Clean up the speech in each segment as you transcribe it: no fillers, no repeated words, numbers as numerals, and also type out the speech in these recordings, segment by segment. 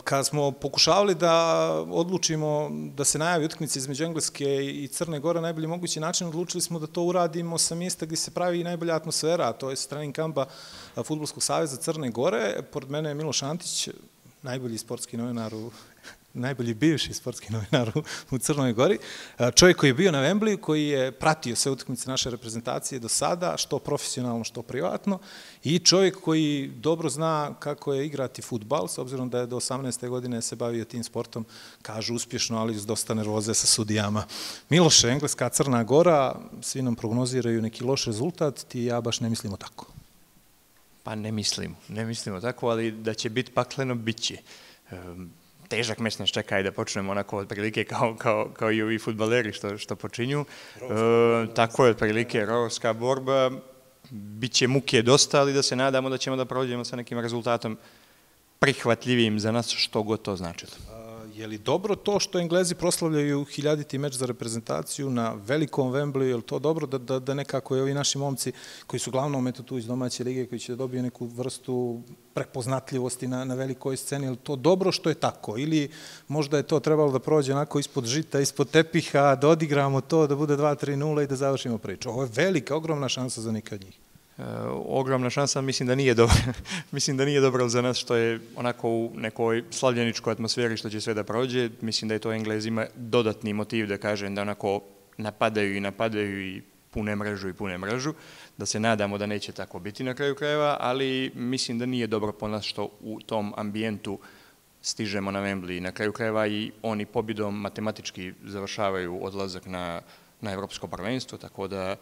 Kada smo pokušavali da odlučimo da se najavi utakmica između Engleske i Crne Gore na najbolji mogući način, odlučili smo da to uradimo sa mjesta gdje se pravi najbolja atmosfera, a to je trening kampa Fudbalskog saveza Crne Gore. Pored mene je Miloš Antić, najbolji sportski novinar najbolji bivši sportski novinar u Crnoj Gori, čovjek koji je bio na Wembley, koji je pratio sve utakmice naše reprezentacije do sada, što profesionalno, što privatno, i čovjek koji dobro zna kako je igrati fudbal, s obzirom da je do 18. godine se bavio tim sportom, kažu uspješno, ali s dosta nervoze sa sudijama. Miloše, Engleska, Crna Gora, svi nam prognoziraju neki loš rezultat, ti i ja baš ne mislimo tako. Pa ne mislimo tako, ali da će biti pakleno, bit će. Težak meč nas čeka i da počnemo onako otprilike kao i ovi fudbaleri što počinju. Tako je otprilike rovska borba. Biće muke dosta, ali da se nadamo da ćemo da prođemo sa nekim rezultatom prihvatljivim za nas, što god to značilo. Je li dobro to što Englezi proslavljaju 1000. meč za reprezentaciju na velikom Wembleyu, je li to dobro da nekako i ovi naši momci koji su glavnom tu iz domaće lige, koji će da dobiju neku vrstu prepoznatljivosti na velikoj sceni, je li to dobro što je tako? Ili možda je to trebalo da prođe onako ispod žita, ispod tepiha, da odigramo to, da bude 2-3-0 i da završimo priču? Ovo je velika, ogromna šansa za neke od njih. Ogromna šansa, mislim da nije dobro. Mislim da nije dobro za nas što je onako u nekoj slavljeničkoj atmosferi što će sve da prođe. Mislim da je to Englezima dodatni motiv da kažem da onako napadaju i pune mrežu, da se nadamo da neće tako biti na kraju krajeva, ali mislim da nije dobro po nas što u tom ambijentu stižemo na Wembley. Na kraju krajeva i oni pobjedom matematički završavaju odlazak na Evropsko prvenstvo, tako da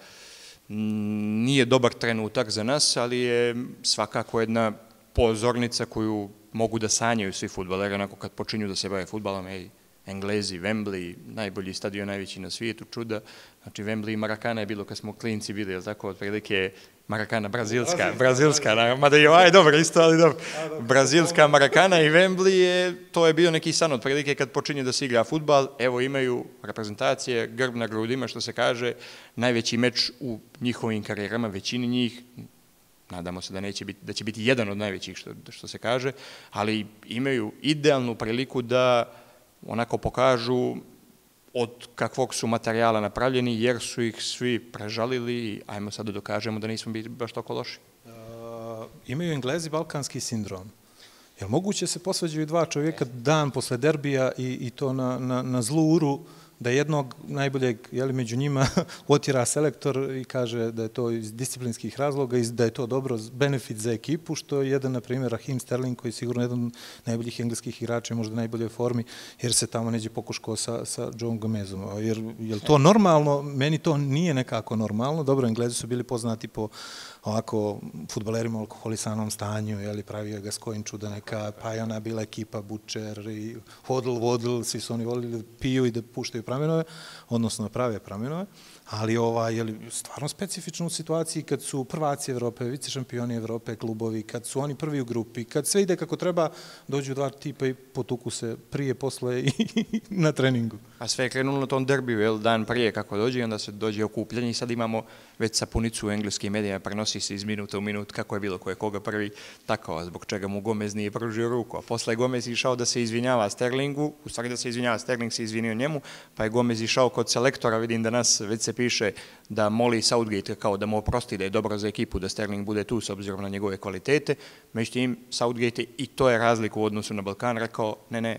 nije dobar trenutak za nas, ali je svakako jedna pozornica koju mogu da sanjaju svi fudbaleri, onako kad počinju da se bave fudbalom, Englezi, Wembley, najbolji stadion, najveći na svijetu, čuda. Znači, Wembley i Marakana je bilo kad smo klinci bili, jel tako, otprilike Marakana, brazilska, mada i ovaj je dobro isto, ali dobro. Brazilska Marakana i Wembley, to je bio neki san, otprilike kad počinje da se igra fudbal, evo imaju reprezentacije, grb na grudima, što se kaže, najveći meč u njihovim karijerama, većini njih, nadamo se da će biti jedan od najvećih, što se kaže, ali imaju idealnu priliku da onako pokažu od kakvog su materijala napravljeni, jer su ih svi prežalili i ajmo sad da dokažemo da nismo bili baš toliko loši. Imaju Englezi balkanski sindrom. Je li moguće se posvađaju dva čovjeka dan posle derbija i to na zlu uru, da jednog najboljeg među njima otjera selektor i kaže da je to iz disciplinskih razloga i da je to dobro benefit za ekipu, što je jedan, na primjer, Raheem Sterling, koji je sigurno jedan od najboljih engleskih igrača, možda najboljoj formi, jer se tamo neđe pokuškao sa Joe Gomezom. Je li to normalno? Meni to nije nekako normalno. Dobro, Englezi su bili poznati po ovako fudbalerima u alkoholisanom stanju, pravio je Gascoigne čuda neka, pa je ona bila ekipa Butcher i Hodl, svi su oni volili da piju i da puštaju pramenove, odnosno prave pramenove, ali je li stvarno specifično u situaciji kad su prvaci Evrope, vice šampioni Evrope, klubovi, kad su oni prvi u grupi, kad sve ide kako treba, dođu dva tipa i potuku se prije, posle i na treningu. A sve je krenulo na tom derbiju, dan prije kako dođe i onda se dođe okupljanje i sad imamo već sapunicu u engleskim medijama, prenosi se iz minuta u minut kako je bilo ko je koga prvi takao, zbog čega mu Gomez nije pružio ruku, a posle je Gomez išao da se izvinjava Sterlingu, u stvari da se izvinjava, Sterling se izvinio njemu, pa je Gomez išao kod selektora, vidim da nas već se piše da moli Southgate kao da mu oprosti da je dobro za ekipu da Sterling bude tu s obzirom na njegove kvalitete, međutim Southgate i to je razlika u odnosu na Balkan, rekao ne,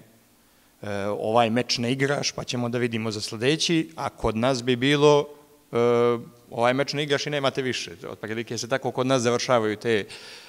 ovaj meč ne igraš pa ćemo da vidimo za sljedeći, a kod nas bi bilo ovaj meč ne igraš i nemate više. Otprilike se tako kod nas završavaju te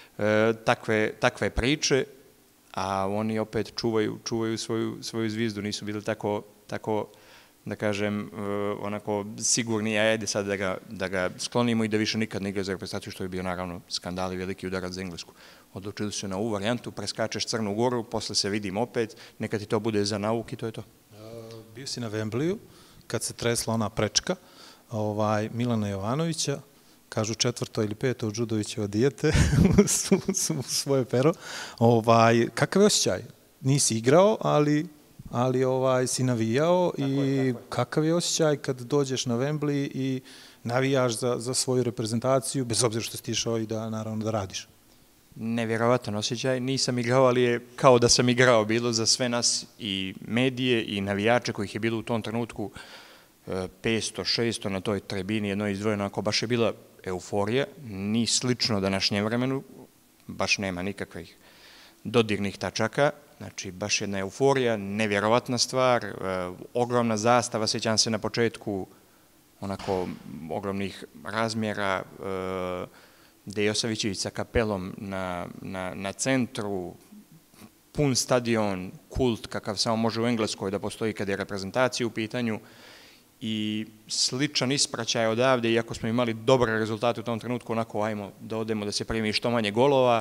takve priče, a oni opet čuvaju svoju zvizdu, nisu bili tako da kažem, onako sigurni, ajde sad da ga sklonimo i da više nikad ne igra za reprezentaciju, što je bio naravno skandal i veliki udarac za Englesku. Odlučili su na ovu varijantu, preskačeš Crnu Goru, posle se vidim opet, neka ti to bude za nauk i to je to. Bio si na Wembleyu, kad se tresla ona prečka Milana Jovanovića, kažu 4. ili 5. od Đudovićeva dijete u svoje pero. Kakav je osjećaj? Nisi igrao, ali si navijao i kakav je osjećaj kad dođeš na Wembley i navijaš za svoju reprezentaciju, bez obzira što si išao i naravno da radiš? nevjerovatan osjećaj. Nisam igrao, ali je kao da sam igrao bilo za sve nas i medije i navijače kojih je bilo u tom trenutku 500-600 na toj tribini, jedno izdvojeno, ako baš je bila euforija, ni slično današnjem vremenu, baš nema nikakvih dodirnih tačaka, znači baš jedna euforija, nevjerovatna stvar, ogromna zastava, sjećam se na početku onako ogromnih razmjera, gde je Josavićević sa kapelom na centru, pun stadion, kult kakav samo može u Engleskoj da postoji kada je reprezentacija u pitanju i sličan ispraćaj odavde, iako smo imali dobre rezultate u tom trenutku, onako ajmo da odemo da se primi što manje golova,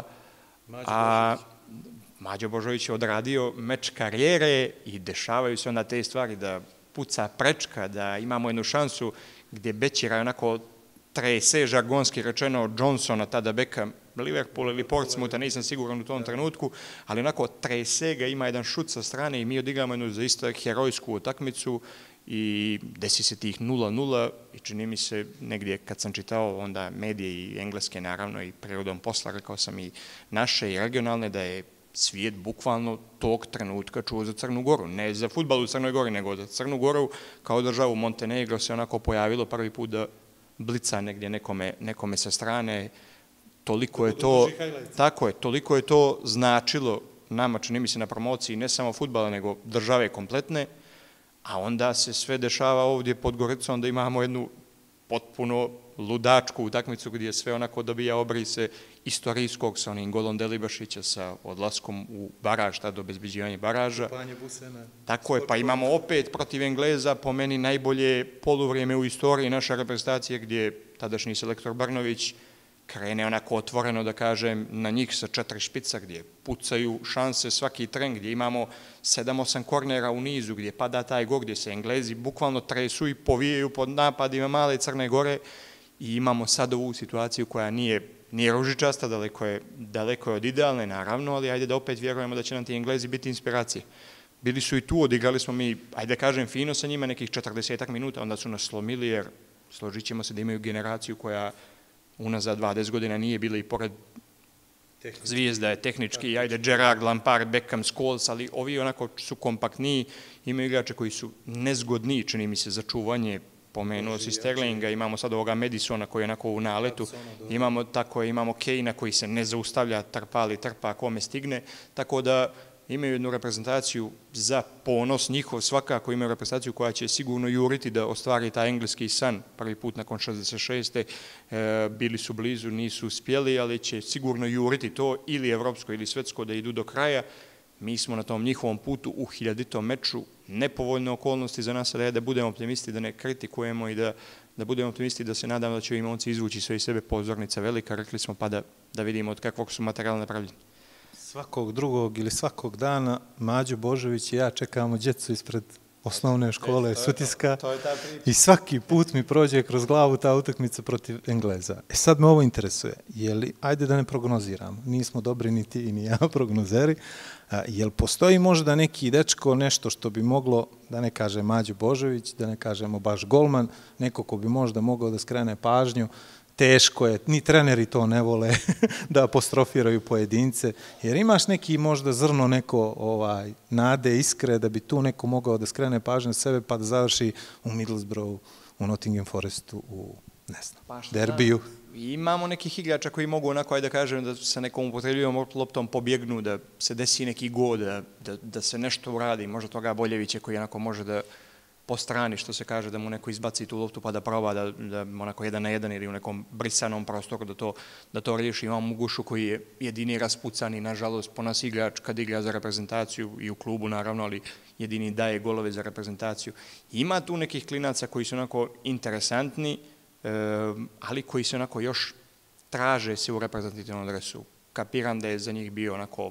a Mađo Božović je odradio meč karijere i dešavaju se onda te stvari da puca prečka, da imamo jednu šansu gdje Bećira onako trese, žargonski rečeno, Johnsona, tada beka Liverpool ili Portsmoutha, nisam siguran u tom trenutku, ali onako trese ga, ima jedan šut sa strane i mi odigramo jednu zaista herojsku utakmicu i desi se tih 0-0 i čini mi se negdje kad sam čitao onda medije i engleske naravno i prirodom posla, rekao sam i naše i regionalne, da je svijet bukvalno tog trenutka čuo za Crnu Goru. Ne za fudbal u Crnoj Gori, nego za Crnu Goru kao državu. Montenegro se onako pojavilo prvi put da blica negdje nekome sa strane. Toliko je to, tako je, toliko je to značilo nama, čini mi se, na promociji ne samo fudbala, nego države kompletne, a onda se sve dešava ovdje pod Goricom, da imamo jednu potpuno ludačku utakmicu gdje sve onako dobija obrise istorijskog sa onim golom Delibašića, sa odlaskom u baraž, tada obezbeđivanje baraža. Tako je, pa imamo opet protiv Engleza, po meni najbolje poluvrijeme u istoriji naše reprezentacije, gdje tadašnji selektor Brnović krene onako otvoreno, da kažem, na njih sa 4 špica, gdje pucaju šanse svaki tren, gdje imamo 7-8 kornera u nizu, gdje pada taj gol, gdje se Englezi bukvalno tresu i povijaju pod napadima male Crne Gore i imamo sad ovu situaciju koja nije ružičasta, daleko je od idealne, naravno, ali ajde da opet vjerujemo da će nam ti Englezi biti inspiracije. Bili su i tu, odigrali smo mi, ajde da kažem, fino sa njima, nekih 40 minuta, onda su nas slomili, jer složit ćemo se da imaju generaciju koja unazad 20 godina nije bila i pored zvijezda je tehnički, ajde, Gerrard, Lampard, Beckham, Scholes, ali ovi onako su kompaktniji, imaju igrače koji su nezgodniji, čini mi se, za čuvanje, pomenuo si Sterlinga, imamo sad ovoga Madisona koji je onako u naletu, imamo Kane-a koji se ne zaustavlja, trpa kome stigne, tako da imaju jednu reprezentaciju za ponos njihov, svakako imaju reprezentaciju koja će sigurno juriti da ostvari taj engleski san prvi put nakon 66. Bili su blizu, nisu uspjeli, ali će sigurno juriti to ili evropsko ili svetsko da idu do kraja. Mi smo na tom njihovom putu u 1000. meču, nepovoljne okolnosti za nas, da budemo optimisti, da ne kritikujemo i da budemo optimisti, da se nadamo da će im momci izvući sve iz sebe, pozornica velika, rekli smo, pa da vidimo od kakvog su materijala napravljeni. Svakog drugog ili svakog dana Mađo Božović i ja čekamo djecu ispred osnovne škole Sutiska i svaki put mi prođe kroz glavu ta utakmica protiv Engleza. Sad me ovo interesuje, ajde da ne prognoziramo, nismo dobri ni ti ni ja prognozeri, jel postoji možda neki dečko, nešto što bi moglo, da ne kaže Mađo Božović, da ne kažemo baš golman, neko ko bi možda mogao da skrene pažnju, teško je, ni treneri to ne vole da apostrofiraju pojedince, jer imaš neki možda zrno neko nade, iskre, da bi tu neko mogao da skrene pažnju na sebe pa da završi u Middlesbroughu, u Nottingham Forestu, u, ne znam, derbiju. Imamo nekih igrača koji mogu onako, ajde da kažem, da sa nekom upotrebljivom loptom pobjegnu, da se desi neki gol, da se nešto uradi, možda toga Boljevića koji onako može da po strani, što se kaže, da mu neko izbaci tu loptu pa da proba da onako 1 na 1 ili u nekom brisanom prostoru da to riješi. Imamo Mugušu koji je jedini raspucani, nažalost, po nas igrač kad igra za reprezentaciju i u klubu naravno, ali jedini daje golove za reprezentaciju. Ima tu nekih klinaca koji su onako interesantni, ali koji se onako još traže se u reprezentativnom dresu. Kapiram da je za njih bio onako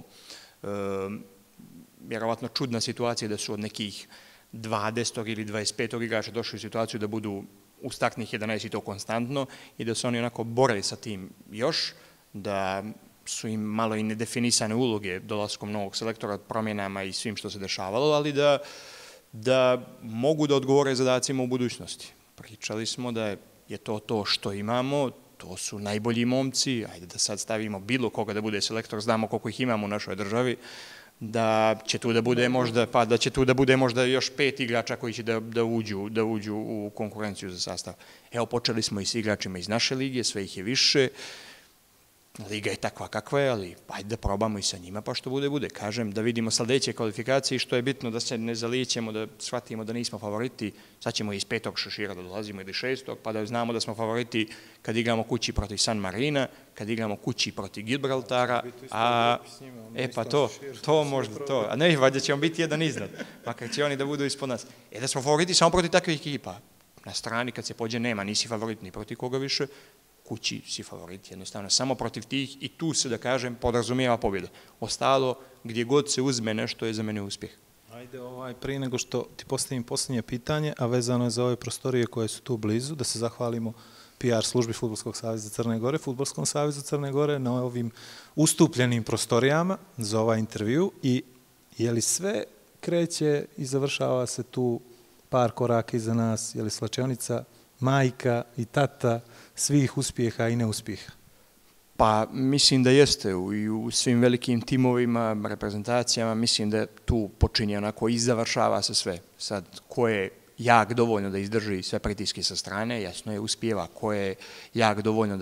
vjerovatno čudna situacija da su od nekih 20. ili 25. igrača došli u situaciju da budu u startnih 11 i to konstantno i da se oni onako bore sa tim još, da su im malo i nedefinisane uloge dolaskom novog selektora, promjenama i svim što se dešavalo, ali da mogu da odgovore zadacima u budućnosti. Pričali smo da je to što imamo, to su najbolji momci, ajde da sad stavimo bilo koga da bude selektor, znamo koliko ih imamo u našoj državi, da će tu da bude možda još 5 igrača koji će da uđu u konkurenciju za sastav. Evo, počeli smo i s igračima iz naše lige, sve ih je više, liga je takva kakva je, ali ajde da probamo i sa njima, pa što bude. Kažem, da vidimo sledeće kvalifikacije i što je bitno da se ne zalijećemo, da shvatimo da nismo favoriti, sad ćemo iz 5. šešira da dolazimo ili 6. pa da znamo da smo favoriti kad igramo kući protiv San Marina, kad igramo kući protiv Gibraltara, pa to možda to, a ne, valjda ćemo biti jedan iznad, makar će oni da budu ispod nas. Da smo favoriti samo protiv takvih ekipa, na strani kad se pođe nema, nisi favorit ni protiv koga više, kući si favorit, jednostavno, samo protiv tih i tu se, da kažem, podrazumijeva pobjeda. Ostalo, gdje god se uzme nešto je za mene uspjeh. Ajde, prije nego što ti postavim posljednje pitanje, a vezano je za ove prostorije koje su tu blizu, da se zahvalimo PR službi Fudbalskog saveza Crne Gore, Fudbalskom savezu Crne Gore na ovim ustupljenim prostorijama za ovaj intervju i je li sve kreće i završava se tu par koraka iza nas, je li slačionica majka i tata svih uspjeha i neuspjeha? Pa mislim da jeste i u svim velikim timovima, reprezentacijama, mislim da tu počinje onako i završava se sve. Sad, ko je jak dovoljno da izdrži sve pritiske sa strane, jasno je uspjeva, ko je jak dovoljno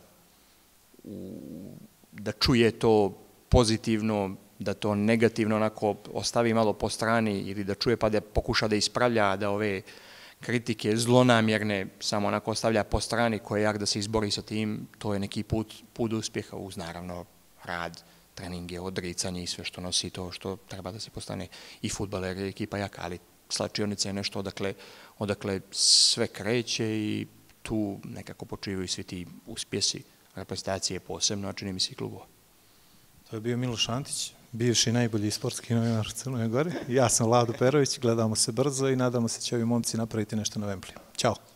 da čuje to pozitivno, da to negativno onako ostavi malo po strani ili da čuje pa da pokuša da ispravlja, da ove kritike zlonamjerne samo onako ostavlja po strani, ko je jak da se izbori sa tim, to je neki put uspjeha uz naravno rad, treninge, odricanje i sve što nosi to što treba da se postane i fudbaler i ekipa jaka, ali slačionica je nešto odakle sve kreće i tu nekako počivaju svi ti uspjesi reprezentacije posebno, a čini mi se i klubova. To je bio Miloš Antić, bivši najbolji sportski novinar u Crnoj Gori. Ja sam Vlado Perović, gledamo se brzo i nadamo se će ovi momci napraviti nešto na Vempliju. Ćao!